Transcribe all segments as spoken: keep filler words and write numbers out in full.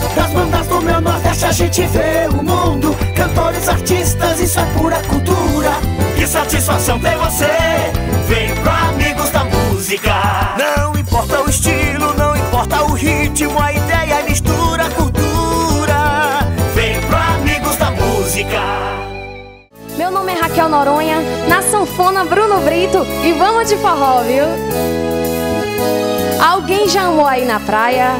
Das bandas do meu Nordeste a gente vê o mundo. Cantores, artistas, isso é pura cultura. Que satisfação ter você. Vem pro Amigos da Música. Não importa o estilo, não importa o ritmo, a ideia mistura a cultura. Vem pro Amigos da Música. Meu nome é Raquel Noronha, na sanfona Bruno Brito, e vamos de forró, viu? Alguém já amou aí na praia?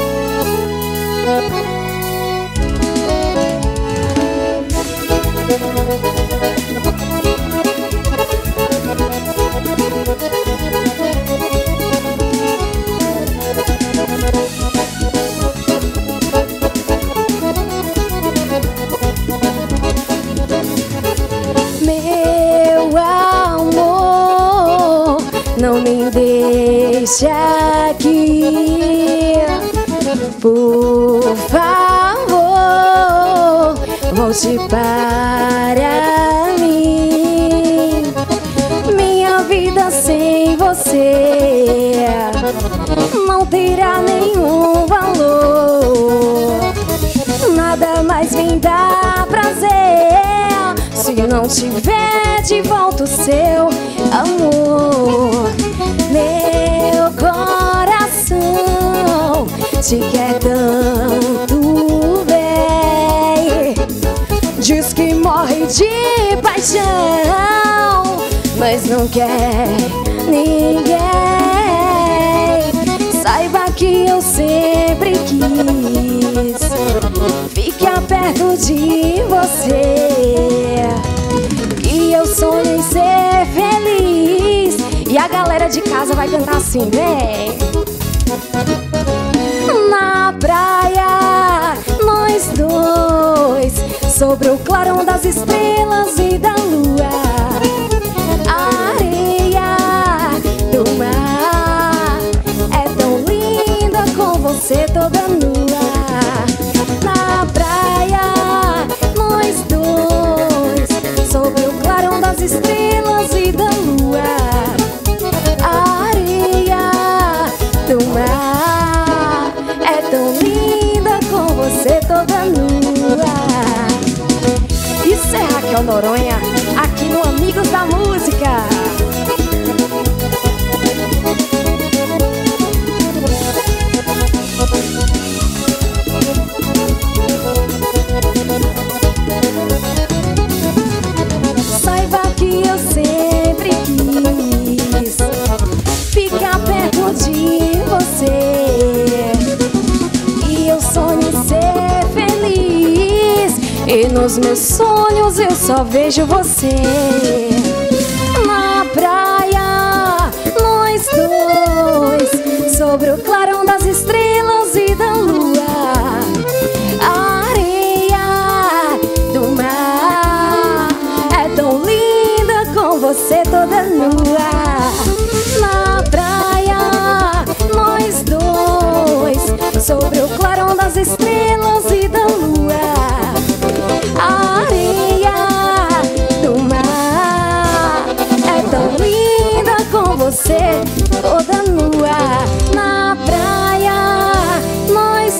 Meu amor, não me deixe aqui, por favor, volte para mim. Minha vida sem você não terá nenhum valor. Nada mais me dá prazer se não tiver de volta o seu amor. Meu coração te quer tanto bem, diz que morre de paixão, mas não quer ninguém. Saiba que eu sempre quis ficar perto de você, que eu sonho em ser feliz. E a galera de casa vai cantar assim, vem. Na praia, nós dois, sobre o clarão das estrelas e da lua, a areia do mar é tão linda com você toda nua. Na praia, nós dois, sobre o clarão das estrelas e da lua, a areia do mar é tão linda com você toda nua. Isso é Raquel Noronha, aqui no Amigos da Música. Saiba que eu sempre quis ficar perto de você, e eu sonho em ser feliz, e nos meus sonhos eu só vejo você. Na praia, nós dois, sobre o clarão das estrelas e da lua, a areia do mar é tão linda com você toda nua. Na praia, nós dois, sobre o clarão das estrelas e da lua, a areia do mar é tão linda com você toda nua. Na praia, nós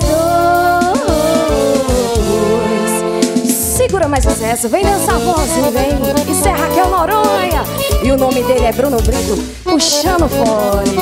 dois. Segura mais sucesso, vem dançar vozinho, vem. Isso é Raquel Noronha, e o nome dele é Bruno Brito, puxando fole.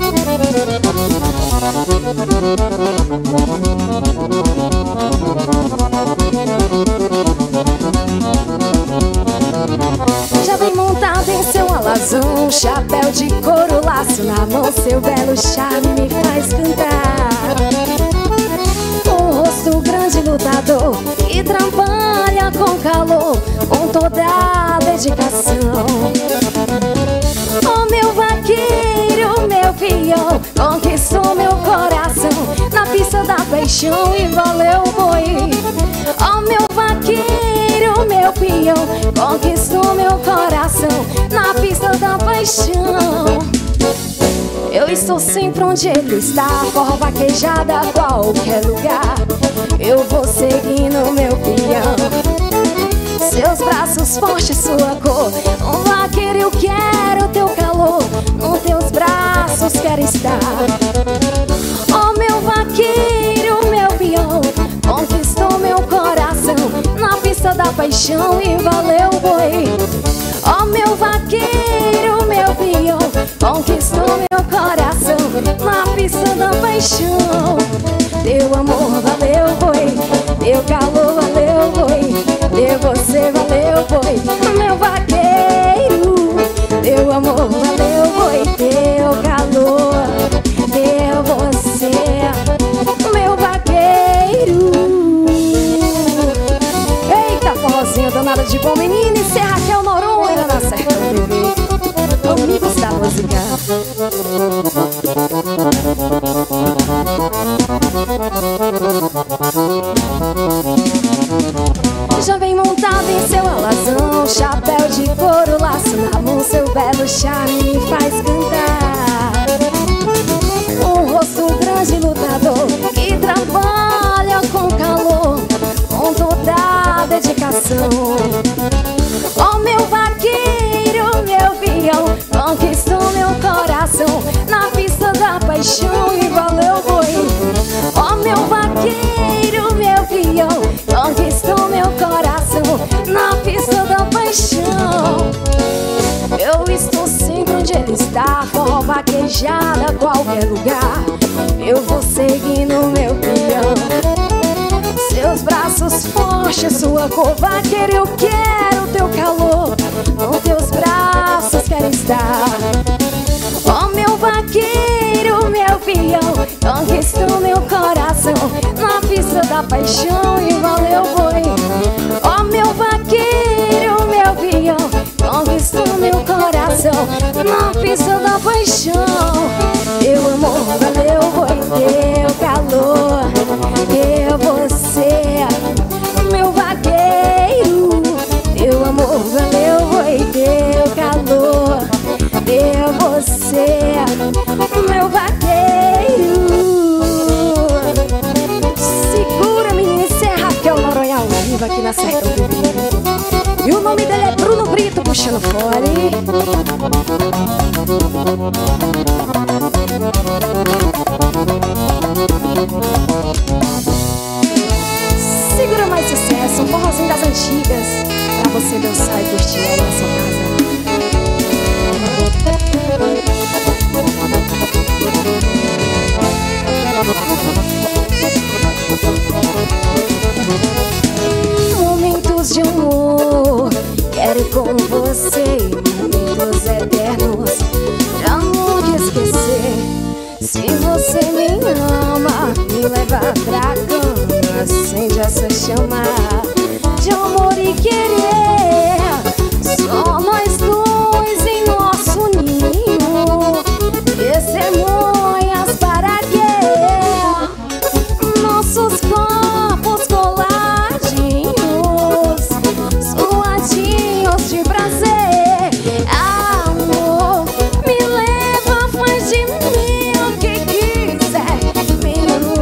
Já vem montado em seu alazão, chapéu de couro, laço na mão, seu belo charme me faz cantar. Um rosto grande, lutador, e trabalha com calor, com toda a dedicação. Oh, meu vaqueiro, meu peão, conquistou meu coração na pista da paixão e valeu o boi. Oh, meu vaqueiro, meu peão, conquistou meu coração na pista da paixão. Eu estou sempre onde ele está, forró vaquejada a qualquer lugar. Eu vou seguindo meu peão, seus braços fortes, sua cor. Um vaqueiro, eu quero teu calor, nos teus braços quero estar. Oh, meu vaqueiro, meu peão, paixão e valeu boi. Ó meu vaqueiro, meu peão, conquistou meu coração na pista da paixão. Teu amor valeu boi, teu calor valeu boi, teu você valeu boi. Meu vaqueiro, teu amor valeu boi, teu calor, teu você, meu vaqueiro. Eita, forrozinho danada de bom menino, e Serra Raquel Noronha na Sertão T V, amigos da música. Já vem montado em seu alazão, chapéu de couro, laço na mão, seu belo charme me faz cantar. Um rosto grande lutador que trabalha com calor, com toda a dedicação. Ó meu vaqueiro, meu peão, conquistou meu coração na pista da paixão e valeu boi. Ó meu vaqueiro, meu peão, conquistou meu coração na pista da paixão. Eu estou sempre onde ele está, forró vaquejada, qualquer lugar. Eu vou seguindo meu peão, seus braços fortes, sua cor vaqueira. Eu quero teu calor, com teus braços quero estar. Ó meu vaqueiro, meu peão, conquistou meu coração na pista da paixão e valeu boi. Ó meu vaqueiro, meu peão, conquistou meu coração na pista da paixão. Teu amor valeu boi, teu calor, teu você, meu vaqueiro. Teu amor valeu boi, teu calor, teu você, meu vaqueiro. Segura, menina, Serra Raquel Noronha ao vivo aqui na Sertão T V. E o nome dele é Bruno Brito, puxando fole. Segura mais sucesso, um forrozinho das antigas, pra você dançar e curtir aí na sua casa. Momentos de amor, quero com você, momentos eternos, pra nunca esquecer. Se você me ama, me leva pra cama, acende essa chama de amor e querer. Só nós dois em nosso ninho, testemunhas para quê? Nossos corpos coladinhos, suadinhos de prazer. Amor, me leva, faz de mim o que quiser, me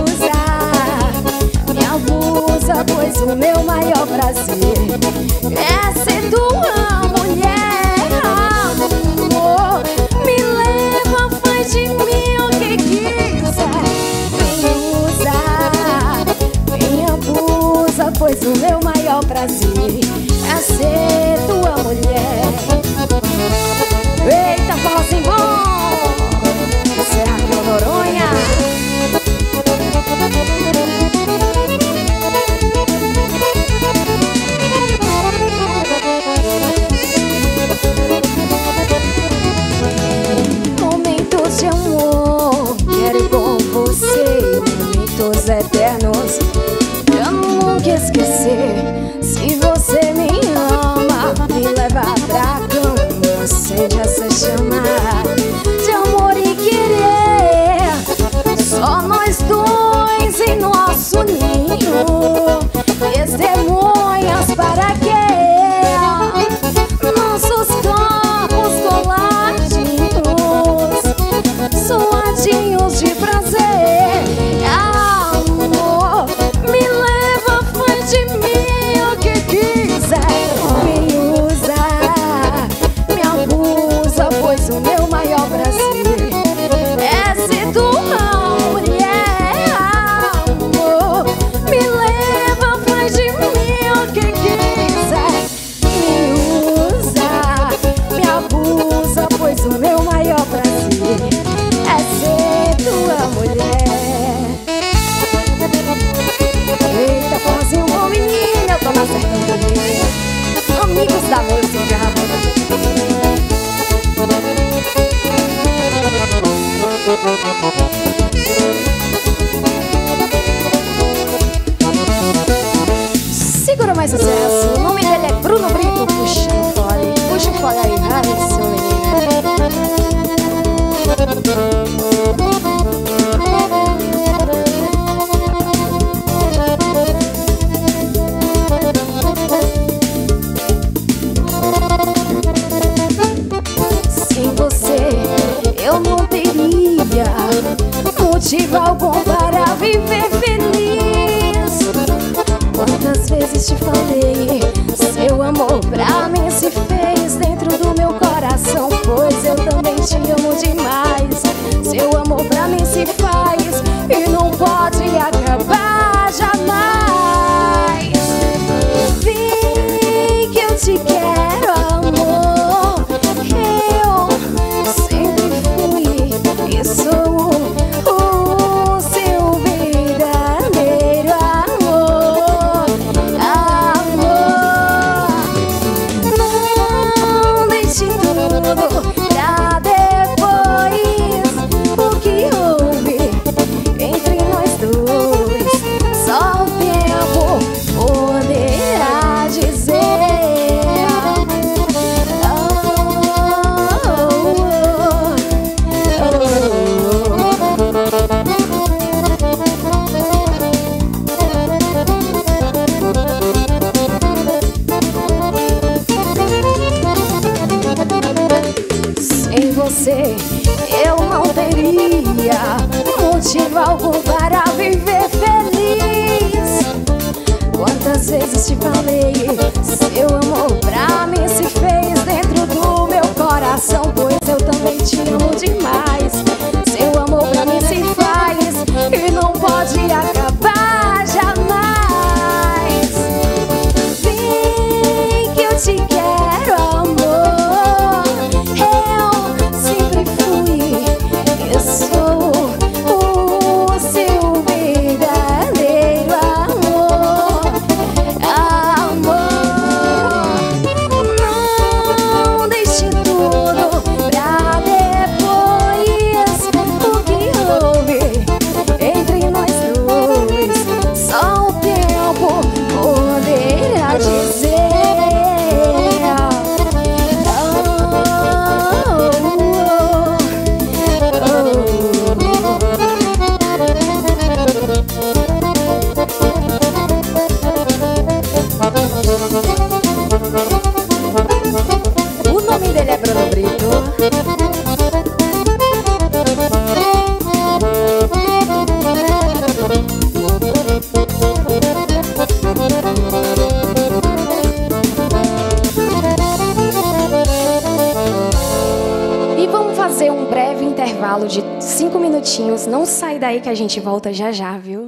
usa, me abusa, pois o meu maior prazer é ser tua mulher. Amor, me leva, faz de mim o que quiser, me usa, me abusa, pois o meu maior prazer é ser tua mulher. Eita, forrozinho bom, Serra Raquel Noronha. Momentos de amor, quero com você, momentos eternos, pra nunca esquecer. Se você me ama, me leva pra cama, acende essa chama de amor e querer. Só nós dois em nosso ninho, testemunhas para quê? Nossos corpos coladinhos, suadinhos de prazer. Amor, me leva, faz de mim Deus da música. Segura mais sucesso. O nome dele é Bruno Brito. Puxa o fole, puxa o fole aí, vai, seu menino. Sem você eu não teria motivo algum para viver feliz. Quantas vezes te falei, seu amor pra mim se fez dentro do meu coração, pois eu também te amo demais. Seu amor pra mim se faz e não pode acabar jamais. Vem que eu te quero, amor. Eu sempre fui e sou o seu verdadeiro amor. Amor, não deixe tudo pra depois. O que houve entre nós dois só o tempo poderá dizer. Sem você eu não teria motivo algum para viver feliz. Quantas vezes te falei, seu amor pra mim se fez dentro do meu coração, pois eu também te amo demais. Seu amor pra mim se faz e não pode acabar jamais. Vem que eu te quero, amor. Eu sempre fui e sou o seu verdadeiro amor. Amor, não deixe tudo pra depois. O que houve entre nós dois só o tempo poderá dizer. O nome dele é Bruno Brito. E vamos fazer um breve intervalo de cinco minutinhos. Não sai daí que a gente volta já já, viu?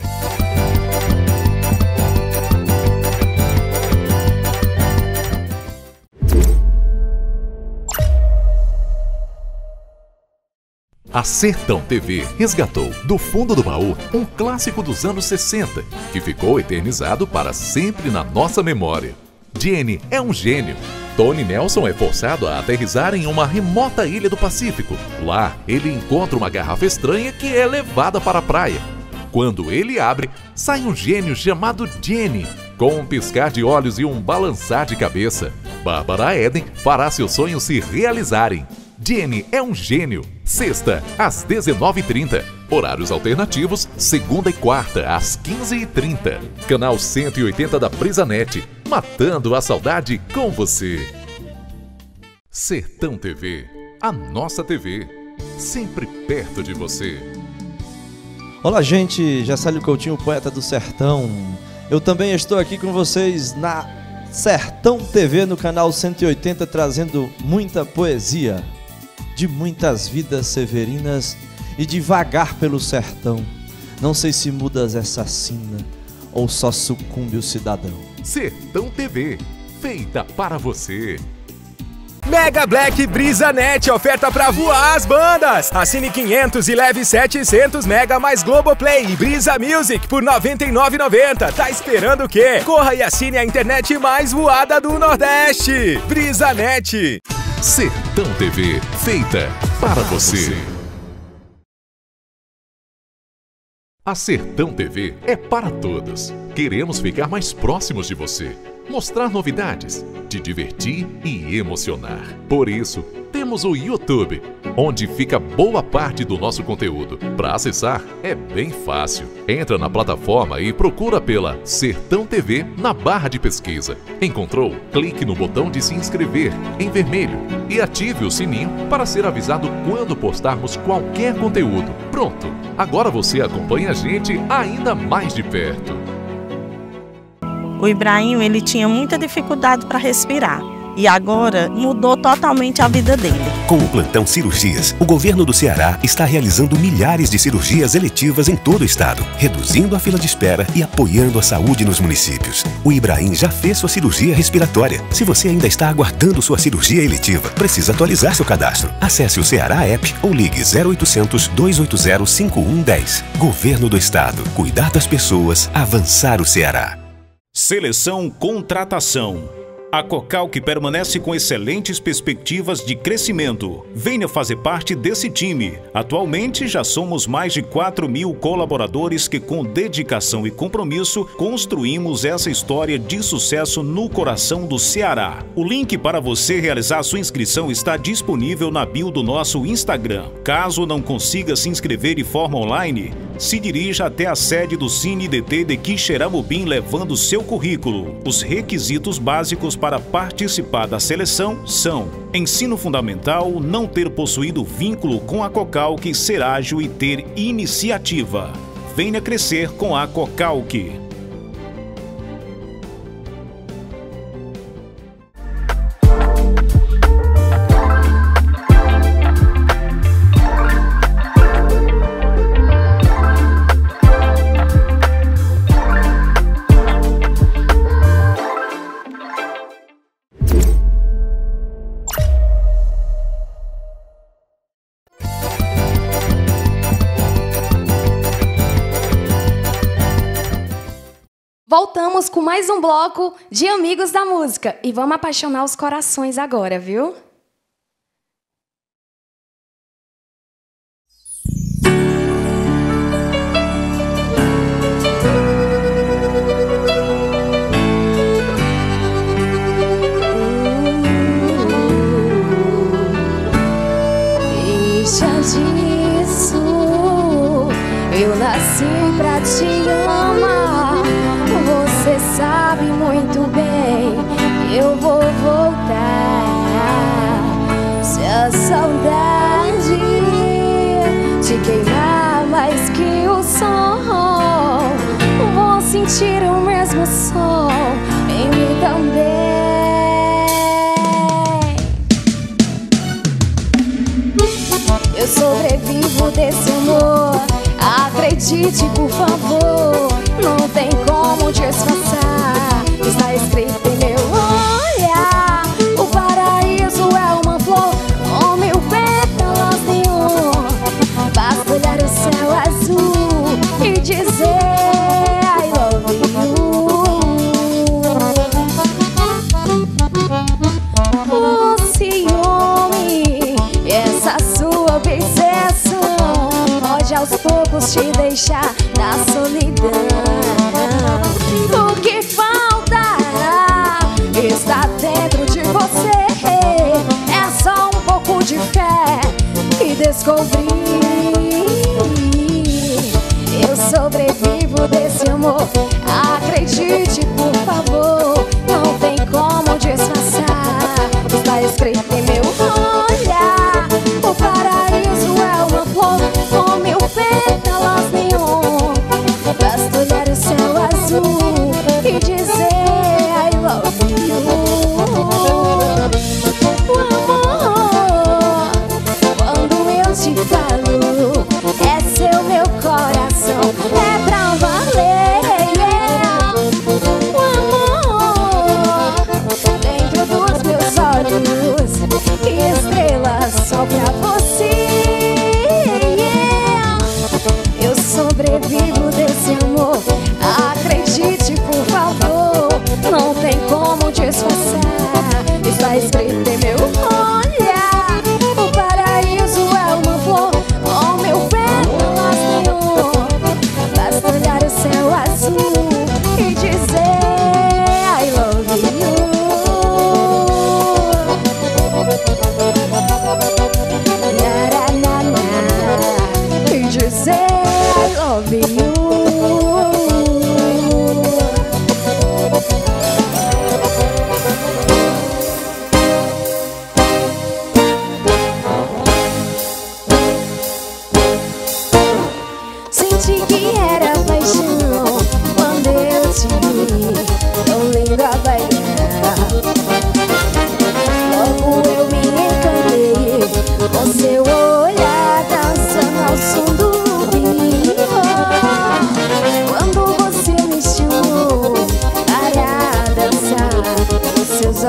A Sertão T V resgatou do fundo do baú um clássico dos anos sessenta, que ficou eternizado para sempre na nossa memória. Jenny é um gênio. Tony Nelson é forçado a aterrissar em uma remota ilha do Pacífico. Lá, ele encontra uma garrafa estranha que é levada para a praia. Quando ele abre, sai um gênio chamado Jenny, com um piscar de olhos e um balançar de cabeça. Bárbara Eden fará seus sonhos se realizarem. Jenny é um gênio. Sexta, às dezenove e trinta. Horários alternativos, segunda e quarta, às quinze e trinta. Canal cento e oitenta da Brisanet. Matando a saudade com você. Sertão T V. A nossa T V. Sempre perto de você. Olá, gente. Jacélio Coutinho, poeta do Sertão. Eu também estou aqui com vocês na Sertão T V, no canal cento e oitenta, trazendo muita poesia de muitas vidas severinas e devagar pelo sertão. Não sei se mudas essa sina ou só sucumbe o cidadão. Sertão T V, feita para você. Mega Black BrisaNet, oferta pra voar as bandas. Assine quinhentos e leve setecentos mega mais Globoplay e Brisa Music por noventa e nove reais e noventa centavos. Tá esperando o quê? Corra e assine a internet mais voada do Nordeste. BrisaNet. Sertão T V, feita para você. A Sertão T V é para todos. Queremos ficar mais próximos de você, mostrar novidades, te divertir e emocionar. Por isso, temos o YouTube, onde fica boa parte do nosso conteúdo. Para acessar, é bem fácil. Entra na plataforma e procura pela Sertão T V na barra de pesquisa. Encontrou? Clique no botão de se inscrever, em vermelho, e ative o sininho para ser avisado quando postarmos qualquer conteúdo. Pronto! Agora você acompanha a gente ainda mais de perto. O Ibrahim, ele tinha muita dificuldade para respirar. E agora mudou totalmente a vida dele. Com o Plantão Cirurgias, o governo do Ceará está realizando milhares de cirurgias eletivas em todo o estado, reduzindo a fila de espera e apoiando a saúde nos municípios. O Ibrahim já fez sua cirurgia respiratória. Se você ainda está aguardando sua cirurgia eletiva, precisa atualizar seu cadastro. Acesse o Ceará App ou ligue zero oitocentos, dois oito zero, cinco um um zero. Governo do Estado. Cuidar das pessoas, avançar o Ceará. Seleção Contratação. A Cocalc permanece com excelentes perspectivas de crescimento. Venha fazer parte desse time. Atualmente já somos mais de quatro mil colaboradores que, com dedicação e compromisso, construímos essa história de sucesso no coração do Ceará. O link para você realizar sua inscrição está disponível na bio do nosso Instagram. Caso não consiga se inscrever de forma online, se dirija até a sede do Cine D T de Quixeramobim levando seu currículo. Os requisitos básicos para participar da seleção são: ensino fundamental, não ter possuído vínculo com a Cocalc, ser ágil e ter iniciativa. Venha crescer com a Cocalc. Voltamos com mais um bloco de Amigos da Música. E vamos apaixonar os corações agora, viu? Deixa disso, eu nasci pra te amar. Você sabe muito bem que eu vou voltar. Se a saudade te queimar mais que o sol, vou sentir o mesmo sol em mim também. Eu sobrevivo desse amor, acredite por favor, não tem como disfarçar, está escrito em meu olhar. O paraíso é uma flor com mil pétalas de ouro. Basta olhar o céu azul e dizer I love you. O ciúme, essa sua obsessão, pode aos poucos te deixar na solidão. O que falta está dentro de você, é só um pouco de fé e descobrir. Eu sobrevivo desse amor, acredite por favor, não tem como disfarçar, está escrito em meu olhar. O paraíso é uma flor com mil pétalas neon. Basta olhar o céu azul e dizer I love you. O amor, quando eu te falo, é seu meu coração, é pra valer, yeah. O amor,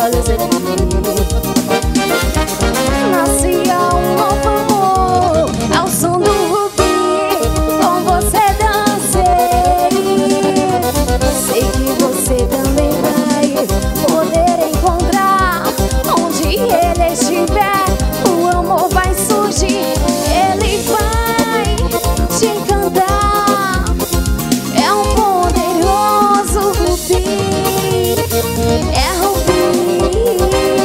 olhos eu vi. Nascia um novo amor ao som do rubi. Com você dancei. Sei que você também vai poder encontrar. Onde ele estiver, o amor vai surgir. Ele vai te encantar. É um poderoso rubi. É rubi.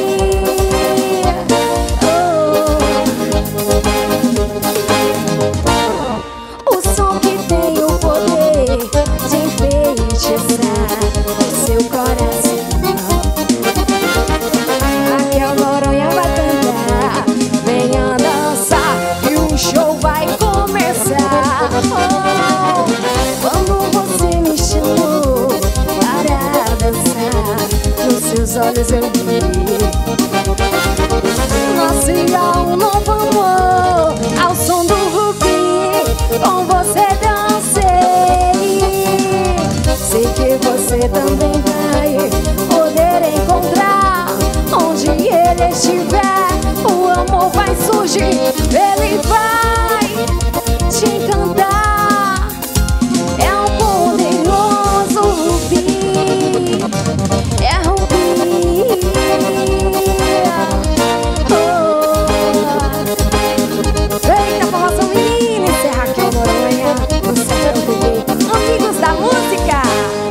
Oh. O som que tem o poder de enfeitiçar o seu coração. Raquel Noronha vai cantar, venha dançar e o show vai começar. Oh, quando você me chamou para dançar, nos seus olhos eu vi. Nascia um novo amor ao som do rubi. Com você dancei. Sei que você também vai poder encontrar. Onde ele estiver, o amor vai surgir. Ele vai te encantar. É um poderoso rubi. É rubi. Oh. Eita, formação menina, isso é Raquel Noronha no Sertão T V. Amigos da música.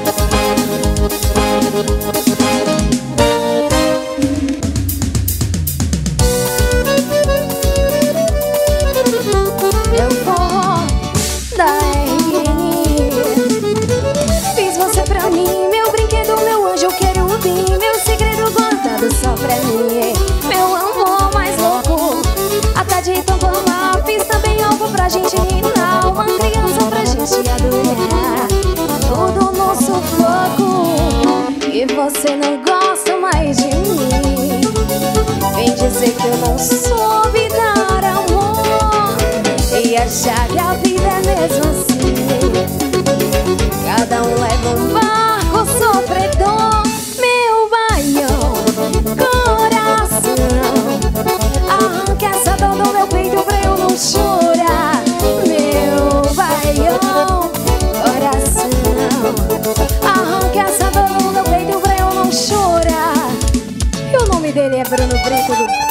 Eu forró da R N. Fiz você pra mim, meu brinquedo, meu anjo querubim, meu segredo guardado só pra mim, meu amor mais louco. A tarde tão amar, fiz também algo pra gente ninar, uma criança pra gente adorar. Tudo no sufoco, e você não gosta mais de mim. Vem dizer que eu não soube dar amor e achar que a vida é mesmo assim. Cada um leva um barco sofredor. Meu baião, coração, arranca essa dor do meu peito pra eu não chorar. Meu baião, coração, arranca essa dor do meu peito pra eu não chorar. E o nome dele é Bruno Brito do...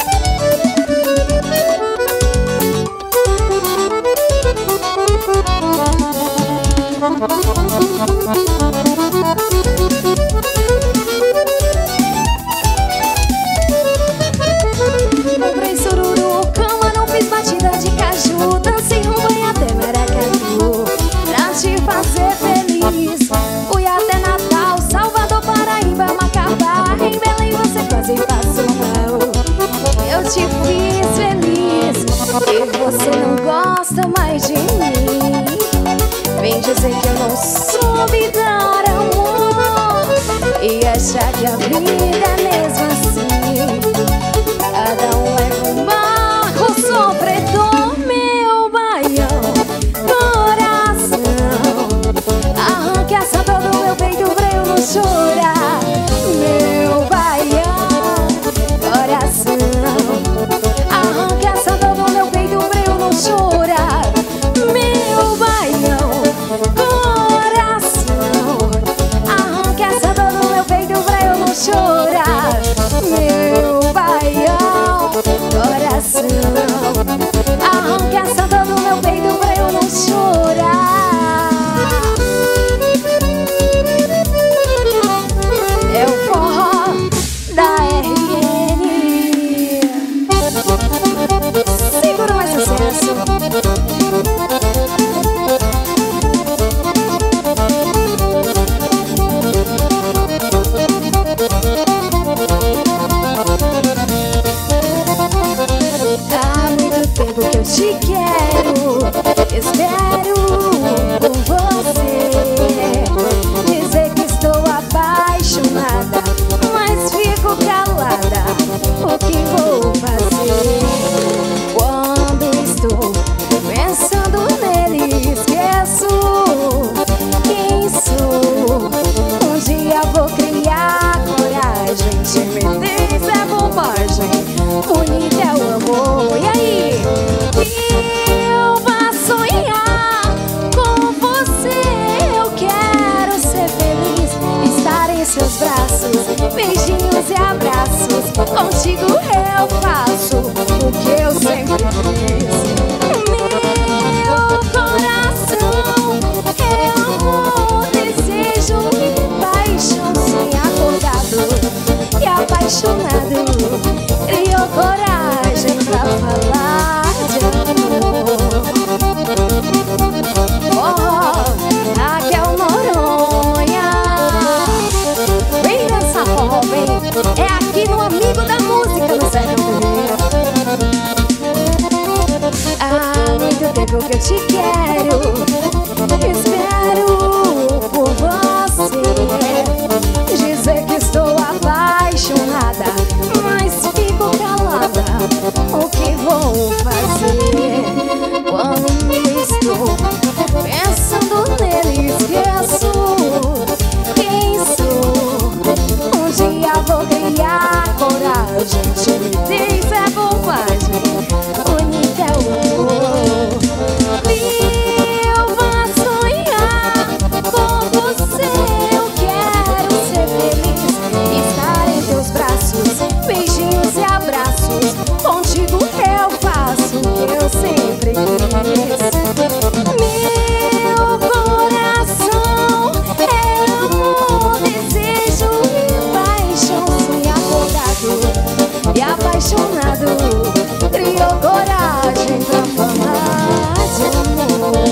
Comprei sururu, cama, não fiz batida de caju, dancei rumba e até maracatu pra te fazer feliz. Fui até Natal, Salvador, Paraíba, Macapá, em Belém você quase passou mal. Eu te fiz feliz e você não gosta mais de mim. Vem dizer que eu não soube dar amor e achar que a vida é mesmo assim. Cada um leva um barco sofredor. Meu baião, coração, arranque essa dor do meu peito pra eu não chorar. Meu baião, coração, arranque essa dor do meu peito pra eu não chorar. Meu baião, coração, arranque essa dor do meu peito pra eu não chorar. Meu baião, coração, arranque essa dor do meu peito pra eu não chorar. beijinhos e abraços. Contigo eu faço o que eu sempre quis. Meu coração é amor, desejo e paixão. Sonho acordado e apaixonado, criou coragem pra falar de amor. Oh, Raquel Noronha, vem dançar forró, vem. É aqui no Amigo da Música no Sertão. Há muito tempo que eu te quero, espero por você. Dizer que estou apaixonada, mas fico calada. O que vou fazer quando estou pensando nele? Esqueço quem sou. Um dia vou criar coragem, timidez é bobagem, única é o amor. Eu vou sonhar com você, eu quero ser feliz, estar em teus braços, beijinhos e abraços. Contigo eu faço o que eu sempre quis. Meu coração é amor, desejo e paixão. Sonho acordado e apaixonado, criou coragem pra falar de amor.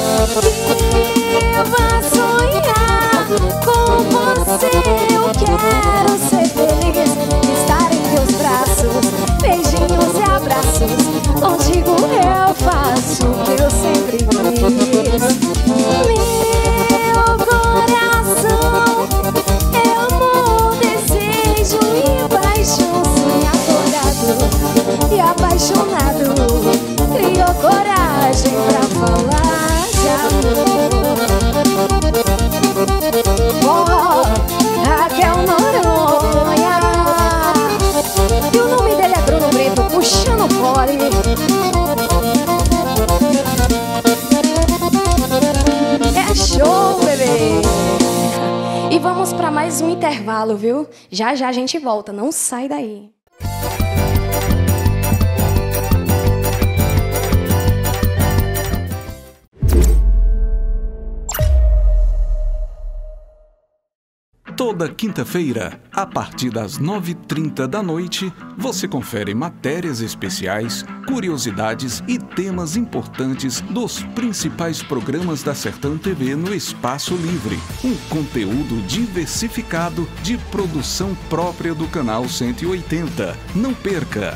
Eu vou sonhar com você, eu quero ser feliz, estar em teus braços, beijinhos e abraços. Contigo eu faço o que eu sempre quis. Meu coração é amor, desejo e paixão. Sonho acordado e apaixonado, criou coragem pra falar de amor. Oh, Raquel Noronha, e o nome dele é Bruno Brito, puxando fole. É show, bebê. E vamos pra mais um intervalo, viu? Já já a gente volta, não sai daí. Toda quinta-feira, a partir das nove e trinta da noite, você confere matérias especiais, curiosidades e temas importantes dos principais programas da Sertão T V no Espaço Livre. Um conteúdo diversificado de produção própria do canal cento e oitenta. Não perca!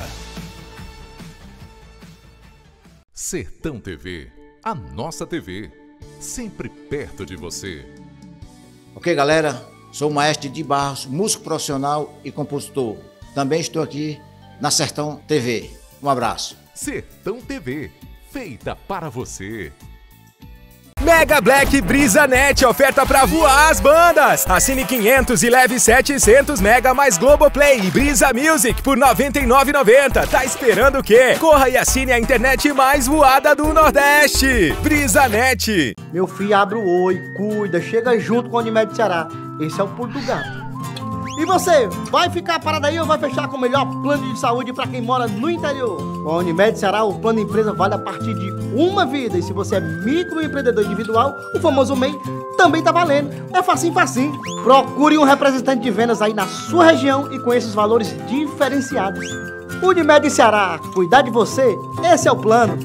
Sertão T V, a nossa T V, sempre perto de você. Ok, galera? Sou o Maestro de Barros, músico profissional e compositor. Também estou aqui na Sertão T V. Um abraço. Sertão T V, feita para você. Mega Black Brisa Net, oferta pra voar as bandas. Assine quinhentos e leve setecentos mega mais Globoplay e Brisa Music por noventa e nove reais e noventa centavos. Tá esperando o quê? Corra e assine a internet mais voada do Nordeste. Brisa Net. Meu filho, abre o olho, cuida, chega junto com a Unimed Ceará. Esse é o pulo do gato. E você, vai ficar parado aí ou vai fechar com o melhor plano de saúde para quem mora no interior? Com a Unimed Ceará, o plano empresa vale a partir de uma vida. E se você é microempreendedor individual, o famoso M E I, também tá valendo. É facinho, facinho. Procure um representante de vendas aí na sua região e conheça os valores diferenciados. Unimed Ceará, cuidar de você, esse é o plano.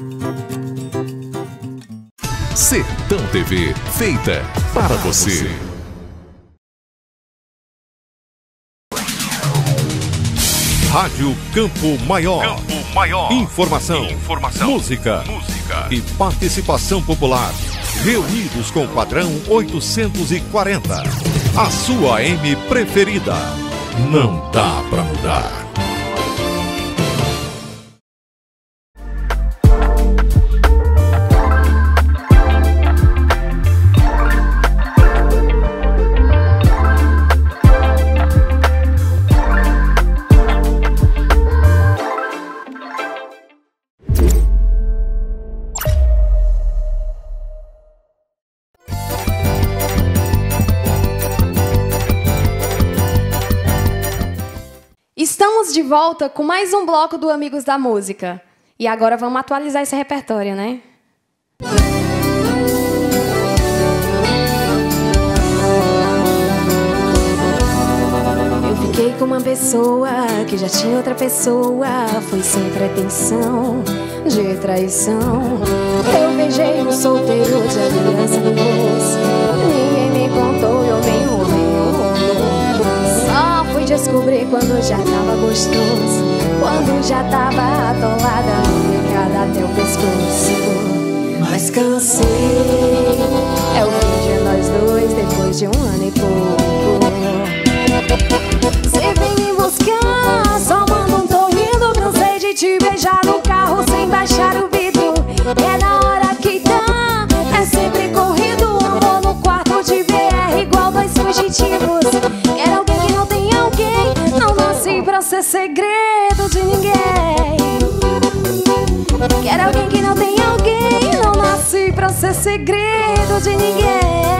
Sertão T V, feita para você. Rádio Campo Maior. Campo Maior. Informação, Informação. Música. Música e participação popular. Reunidos com o padrão oitocentos e quarenta. A sua A M preferida. Não dá pra mudar. Estamos de volta com mais um bloco do Amigos da Música. E agora vamos atualizar esse repertório, né? Eu fiquei com uma pessoa que já tinha outra pessoa. Foi sem pretensão de traição. Eu beijei um solteiro de aliança no bolso. Ninguém me contou, eu nem ouvi. Só fui descobrir quando já tava gostoso, quando já tava atolada, picada até o pescoço. Mas cansei, é o fim de nós dois depois de um ano e pouco. Cê vem me buscar, só manda um tô indo. Cansei de te beijar no carro sem baixar o vidro. É na hora que dá, é sempre corrido. Amor no quarto de V R igual dois fugitivos. Quero alguém que não tem alguém, não nasci pra ser segredo de ninguém. Quero alguém que não tem alguém, não nasci pra ser segredo de ninguém.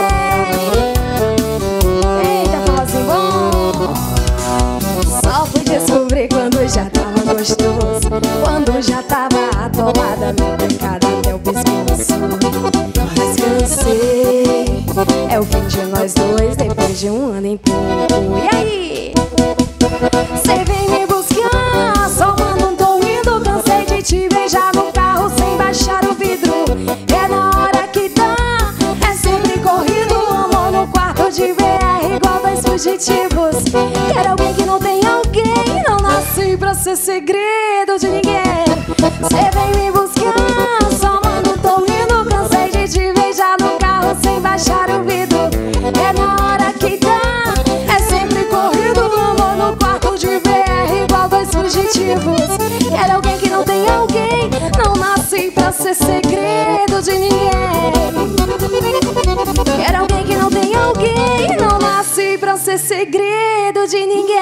Eita, fala assim, bom. Só fui descobrir quando já tava gostoso, quando já tava atolada, meu pecado até o pescoço. Mas cansei, é o fim de nós dois depois de um ano em pouco. E aí? Cê vem me buscar, só manda um tô indo. Cansei de te beijar no carro sem baixar o vidro. É na hora que dá, é sempre corrido. Amor no quarto de V R igual dois fugitivos. Quero alguém que não tem alguém, não nasci pra ser segredo de ninguém. Cê vem me buscar, só manda um tô indo. Cansei de te beijar no carro sem baixar o vidro. É na hora que dá, é sempre corrido. Amor no quarto de V R igual dois fugitivos. Quero alguém que não tem alguém, não nasci pra ser segredo de ninguém. Quero alguém que não tem alguém, não nasci pra ser segredo de ninguém.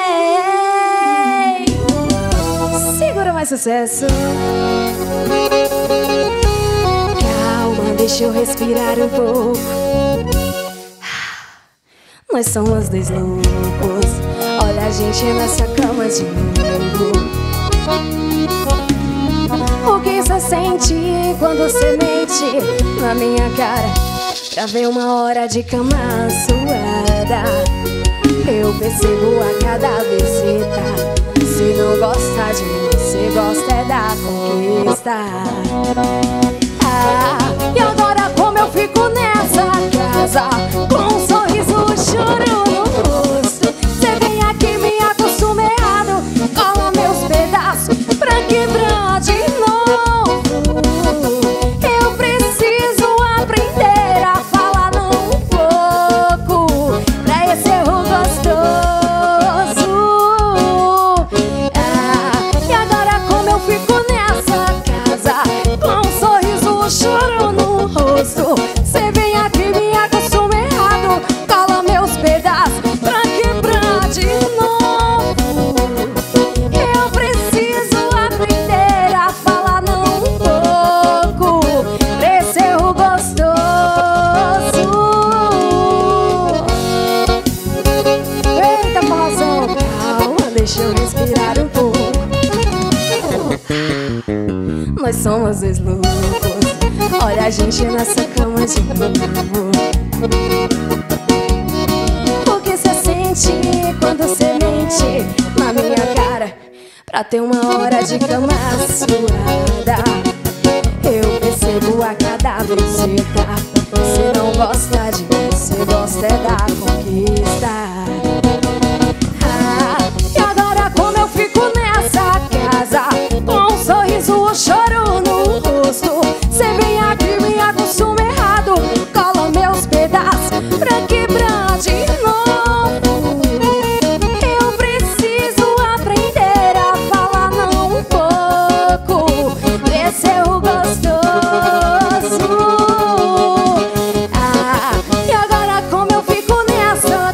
Segura mais sucesso. Calma, deixa eu respirar um pouco. Nós somos dois loucos, olha a gente nessa cama de novo. O que cê sente quando cê mente na minha cara pra ver uma hora de cama suada? Eu percebo a cada visita. Se não gosta de mim, cê gosta é da conquista. Ah, e agora como eu fico nessa casa com um sorriso, choro no rosto. Cê vem aqui, me acostuma errado, cola meus pedaços pra quebrar de novo. Eu preciso aprender a falar não um pouco pra esse erro gostoso. Ah, e agora como eu fico nessa casa com um sorriso, choro no rosto. Cê vem aqui, me acostuma errado, cola meus pedaços pra quebrar de novo. Eu preciso aprender a falar não um pouco pra esse erro gostoso. Eita, forrozão, calma, deixa eu respirar um pouco. Nós somos dois loucos, olha a gente nessa cama de novo. O que cê sente quando cê mente na minha cara pra ter uma hora de cama suada? Eu percebo a cada visita. Cê não gosta de mim, cê gosta é da conquista. Ah, e agora como eu fico nessa casa com um sorriso, um choro no rosto. Cê vem aqui, me acostuma errado, cola meus pedaços pra quebrar de novo. Eu preciso aprender a falar não um pouco desse erro gostoso. Ah, e agora como eu fico nessa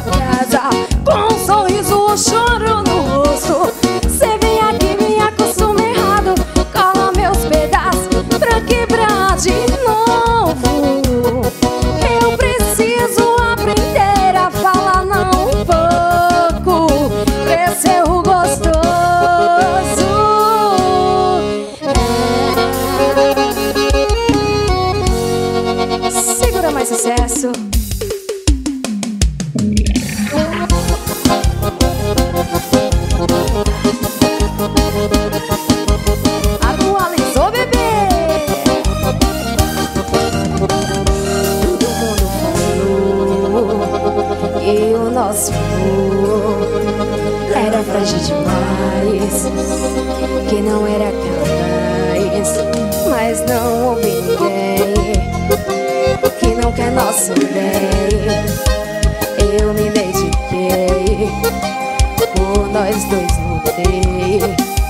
nosso amor era frágil demais, que não era capaz, mas não houve ninguém que não quer nosso bem. Eu me dediquei, por nós dois lutei,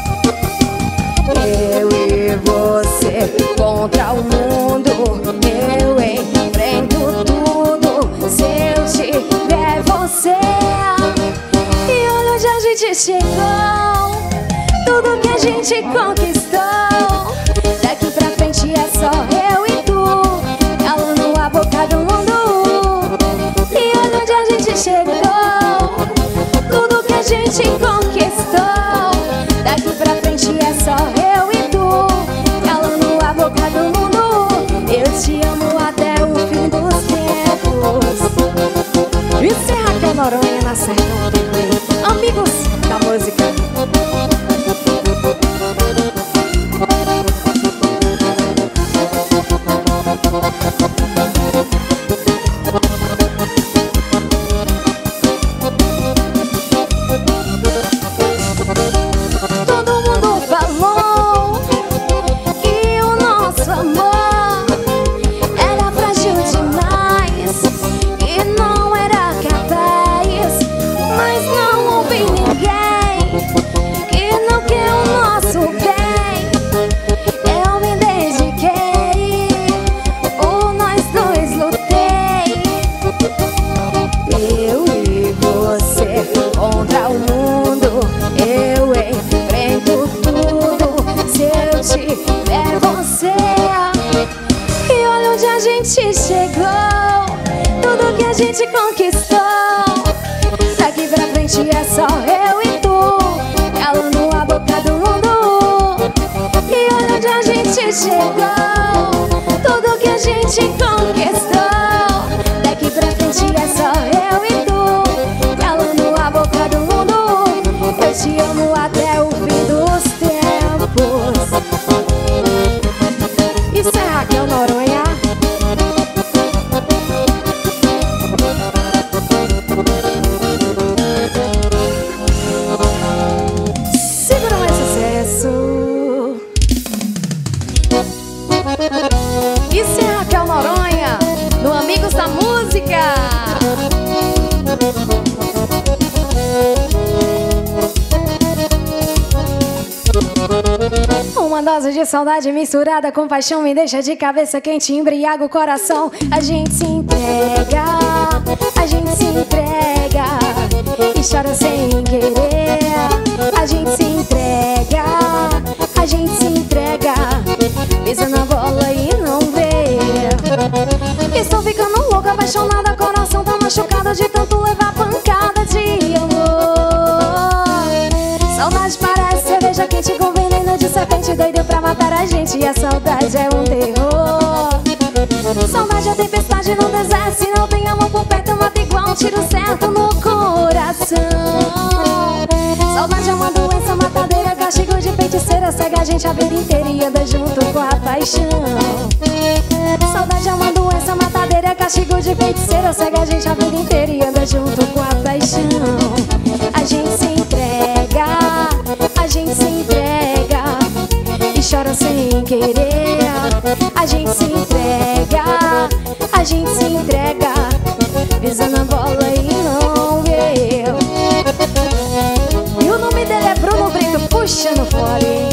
eu e você contra o mundo. Eu enfrento tudo se eu tiver você. E olha onde a gente chegou, tudo que a gente conquistou. Daqui pra frente é só eu e tu, calando a boca do mundo. E olha onde a gente chegou, tudo que a gente conquistou. Daqui pra frente é só eu e tu, calando a boca do mundo. Eu te amo até o fim dos tempos. Isso é Raquel Noronha na Sertão T V, amigos da música. Gente conquistou. Daqui pra frente é só eu e tu, calando a boca do mundo. E olha onde a gente chegou, tudo que a gente conquistou. Daqui pra frente é só eu e tu, calando a boca do mundo. Eu te amo até o fim dos tempos. Isso é Raquel Noronha. Isso é Raquel Noronha, no Amigos da Música. Uma dose de saudade misturada com paixão me deixa de cabeça quente, embriaga o coração. A gente se entrega, a gente se entrega e chora sem querer. A gente se entrega, a gente se entrega, pisa na bola e não vê. Estou ficando louca, apaixonada, coração tá machucado de tanto levar pancada de amor. Saudade parece cerveja quente com veneno de serpente, doido pra matar a gente, e a saudade é um terror. Saudade é tempestade no deserto, se não tem amor por perto mata igual um tiro certo no coração. Saudade é uma doença matadeira, castigo de feiticeira, cega a gente a vida inteira e anda junto com a paixão. Saudade é uma doença matadeira, castigo de feiticeira, cega a gente a vida inteira e anda junto com a paixão. A gente se entrega, a gente se entrega e chora sem querer. A gente se entrega, a gente se entrega, pisa na bola e não vê. E o nome dele é Bruno Brito, puxa no fole.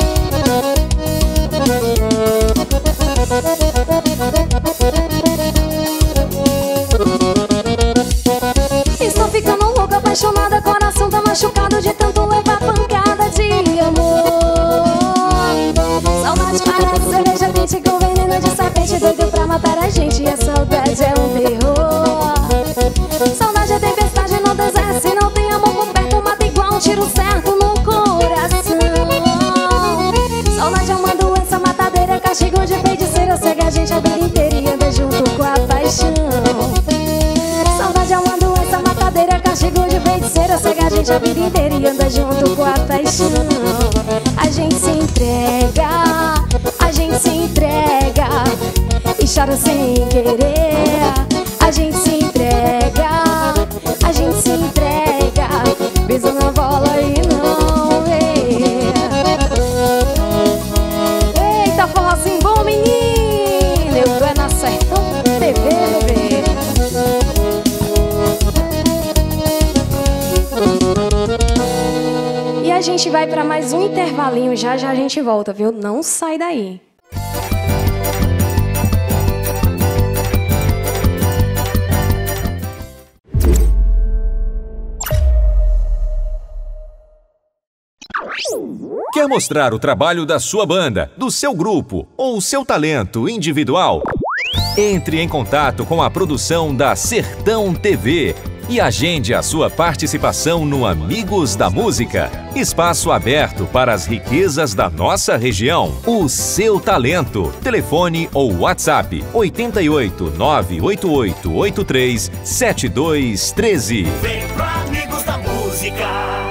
Estou ficando louca, apaixonada, coração tá machucado de tanto levar pancada de amor. Saudade parece cerveja quente com veneno de serpente, doido pra matar a gente, e a saudade é um terror. Saudade é tempestade no deserto, se não tem amor por perto mata igual um tiro certo no coração. Saudade é uma doença matadeira, castigo de feiticeira, cega a gente a vida inteira e anda junto com a paixão. Saudade é uma doença matadeira, castigo de feiticeira, cega a gente a vida inteira e anda junto com a paixão. A gente se entrega, a gente se entrega e chora sem querer. A gente se entrega, a gente a gente vai para mais um intervalinho, já já a gente volta, viu? Não sai daí. Quer mostrar o trabalho da sua banda, do seu grupo ou o seu talento individual? Entre em contato com a produção da Sertão T V e agende a sua participação no Amigos da Música. Espaço aberto para as riquezas da nossa região. O seu talento. Telefone ou WhatsApp oito oito nove oito oito oito três sete dois um três. Vem pro Amigos da Música.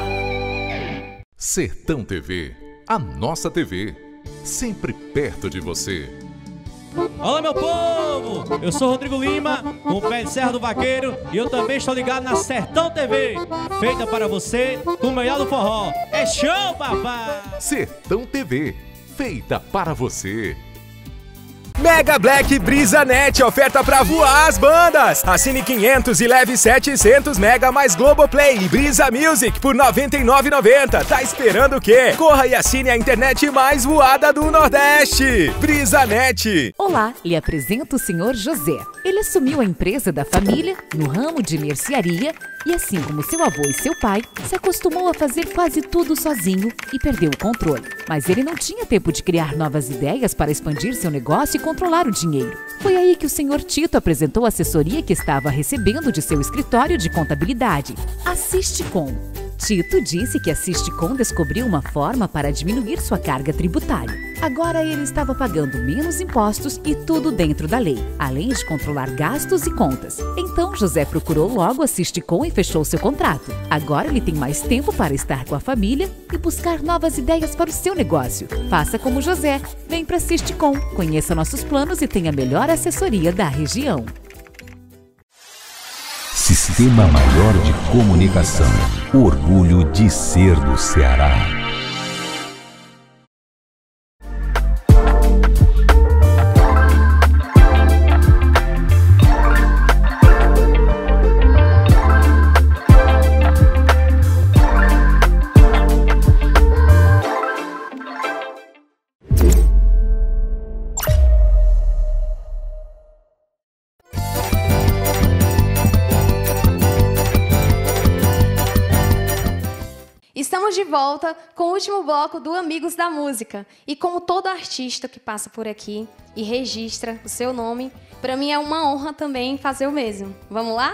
Sertão T V, a nossa T V, sempre perto de você. Olá, meu povo! Eu sou Rodrigo Lima, com o pé de Serra do Vaqueiro, e eu também estou ligado na Sertão T V, feita para você com o melhor do forró. É show, papai! Sertão T V, feita para você. Mega Black Brisa Net, oferta pra voar as bandas. Assine quinhentos e leve setecentos mega mais Globoplay e Brisa Music por noventa e nove reais e noventa centavos. Tá esperando o quê? Corra e assine a internet mais voada do Nordeste. Brisa Net. Olá, lhe apresento o senhor José. Ele assumiu a empresa da família no ramo de mercearia e, assim como seu avô e seu pai, se acostumou a fazer quase tudo sozinho e perdeu o controle. Mas ele não tinha tempo de criar novas ideias para expandir seu negócio e controlar o dinheiro. Foi aí que o senhor Tito apresentou a assessoria que estava recebendo de seu escritório de contabilidade, a Sisticom. Tito disse que a Sisticom descobriu uma forma para diminuir sua carga tributária. Agora ele estava pagando menos impostos e tudo dentro da lei, além de controlar gastos e contas. Então José procurou logo a Sisticom e fechou seu contrato. Agora ele tem mais tempo para estar com a família e buscar novas ideias para o seu negócio. Faça como José, vem para a Sisticom, conheça nossos planos e tenha a melhor assessoria da região. Sistema Maior de Comunicação. O orgulho de ser do Ceará. Estamos de volta com o último bloco do Amigos da Música. E como todo artista que passa por aqui e registra o seu nome, para mim é uma honra também fazer o mesmo. Vamos lá?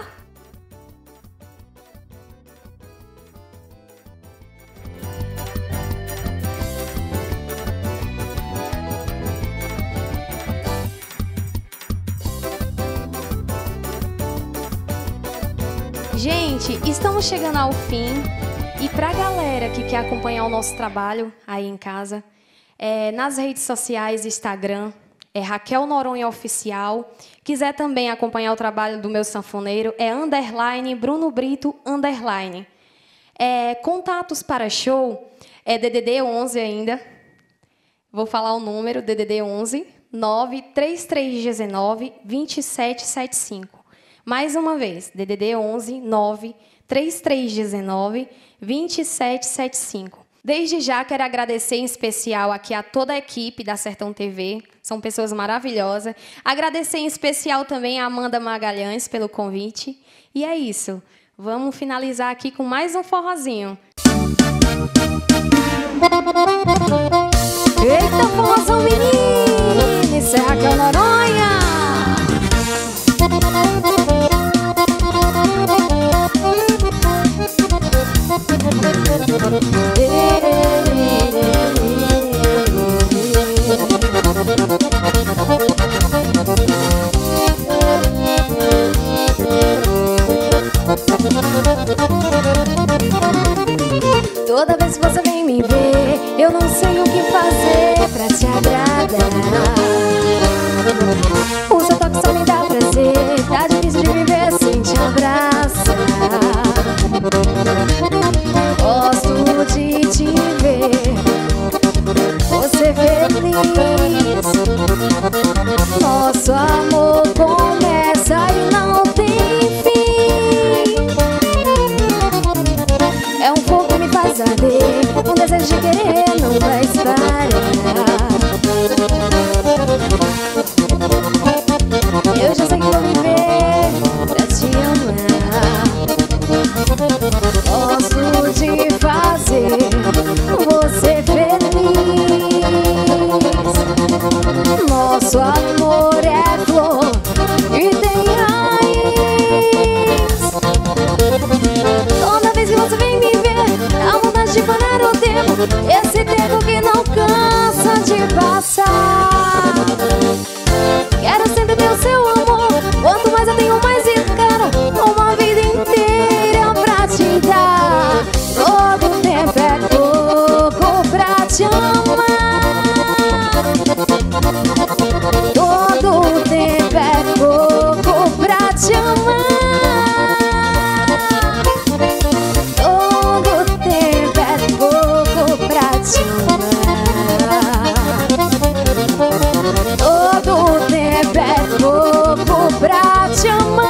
Gente, estamos chegando ao fim. E para a galera que quer acompanhar o nosso trabalho aí em casa, é, nas redes sociais, Instagram, é Raquel Noronha Oficial. Quiser também acompanhar o trabalho do meu sanfoneiro, é underline Bruno Brito underline. É, contatos para show, é D D D onze ainda. Vou falar o número, D D D onze nove três três um nove dois sete sete cinco. Mais uma vez, D D D onze nove três três um nove dois sete sete cinco. Desde já quero agradecer em especial aqui a toda a equipe da Sertão T V, são pessoas maravilhosas. Agradecer em especial também a Amanda Magalhães pelo convite. E é isso, vamos finalizar aqui com mais um forrozinho. Eita, forrozão menino, isso é Raquel Noronha. Toda vez que você vem me ver, eu não sei o que fazer pra te agradar. O seu toque só me dá prazer, tá difícil de viver sem te abraçar. Gosto de te ver, você feliz. Nosso amor começa e não tem fim. É um fogo que me faz arder, esse tempo que não cansa de passar. Quero sempre ter o seu amor, quanto mais eu tenho, mais encaro. Uma vida inteira pra te dar, todo tempo é pouco pra te amar. Todo tempo é pouco pra te amar. Todo tempo é pouco pra te amar. Todo tempo é pouco pra te amar.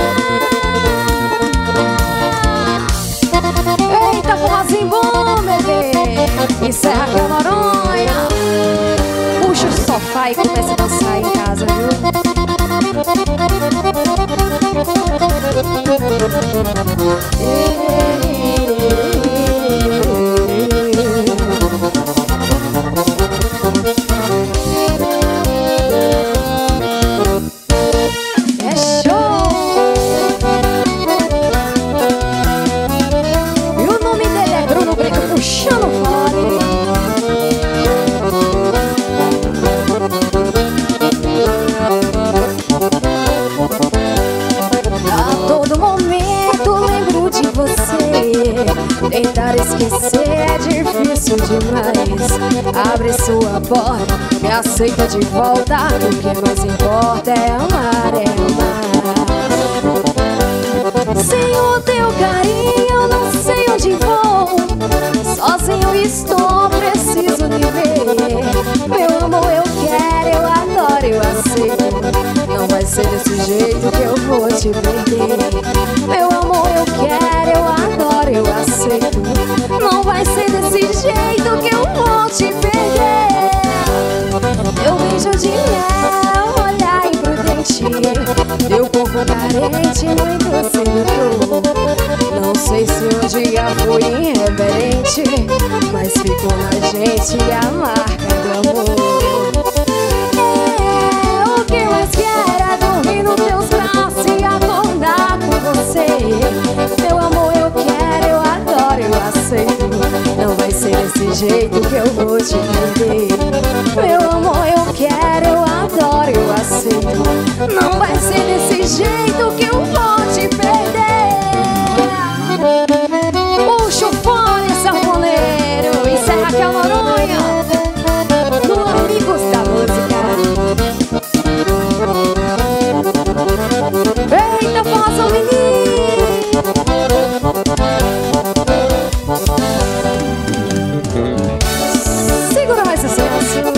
Eita, forrozinho bom, bebê. Encerra a Noronha. Puxa o sofá e começa a dançar em casa, viu? É show! E o nome dele é Bruno Brito, puxando fora. A todo momento lembro de você. Tentar esquecer é difícil demais. Abre sua porta, me aceita de volta. O que mais importa é amar, é amar. Sem o teu carinho eu não sei onde vou. Sozinho estou, preciso de ver. Meu amor, eu quero, eu adoro, eu aceito. Não vai ser desse jeito que eu vou te perder. Meu amor, eu quero, eu adoro, eu aceito. Não vai ser desse jeito que eu vou te perder. Eu beijo de mel, olhar imprudente, teu corpo carente, muito sedutor. Não sei se um dia fui irreverente, mas ficou na gente a marca do amor. É, o que mais quero é dormir nos teus braços e acordar com você. Meu amor, eu quero, eu adoro, eu aceito. Não vai ser desse jeito que eu vou te perder. Meu amor, eu quero, eu adoro, eu aceito. Não vai ser desse jeito que eu vou te perder. Puxa o fone, sanfoneiro. Encerra aqui a Noronha no Amigos da Música. Eita, faça o menino. Segura mais esse silêncio.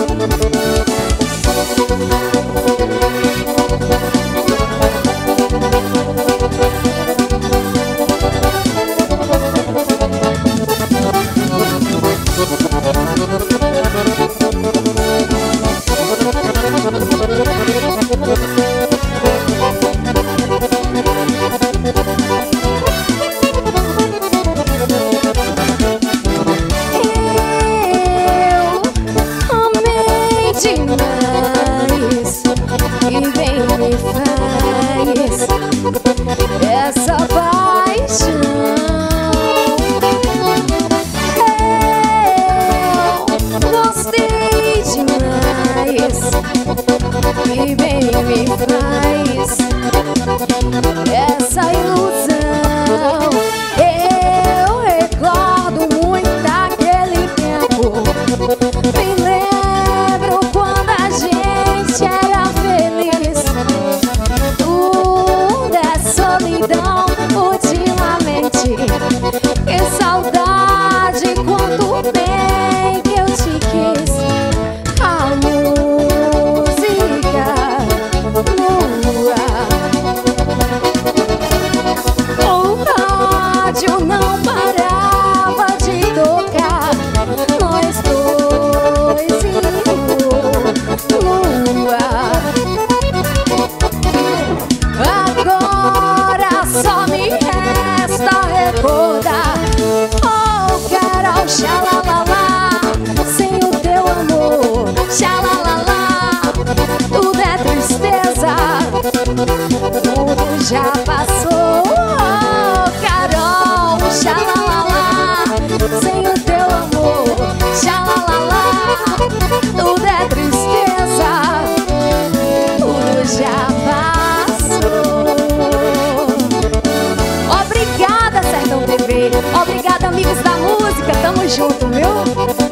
Obrigada, amigos da música, tamo junto, viu?